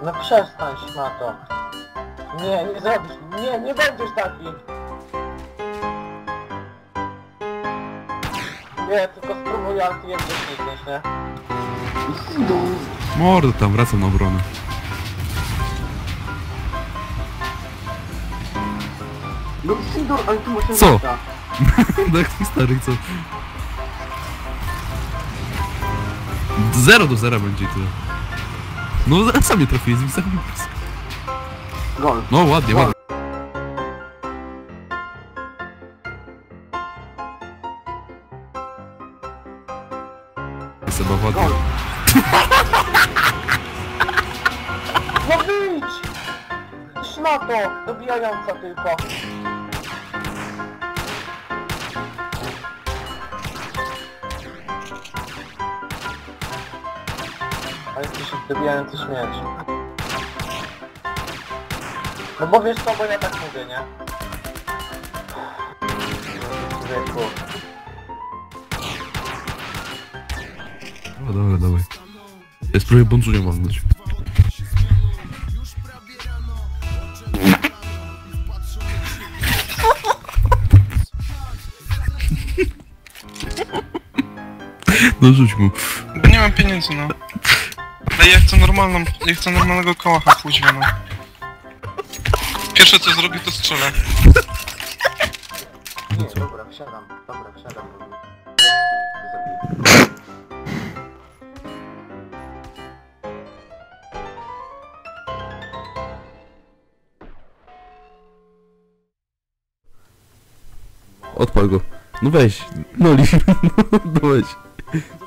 No przestań, szmato. Nie, nie zrobisz. Nie, nie będziesz taki. Nie, tylko spróbuj anty jeszcze klikniesz, nie? Mordo tam, wracam na obronę. No Sidor, ale tu masz Co? Tak stary, co? 0-0 będzie i tyle. No sam nie trafiłeś, z sam. Gol. No ładnie, Gol. ładnie. Seba ładnie. Gol. No wyjdź! Szmato! Dobijająca tylko. A jesteś dobijający śmierć. No bo wiesz co, bo ja tak mówię, nie? Człowieku. No dobra, dawaj. Ja spróbuję Bonzunią walnąć. No rzuć mu. Bo nie mam pieniędzy, no. Ale ja chcę normalnego kałacha kuźwa, no. Pierwsze co zrobię to strzelę. Nie, dobra, wsiadam. Dobra, wsiadam. Odpal go. No weź. No li. No weź.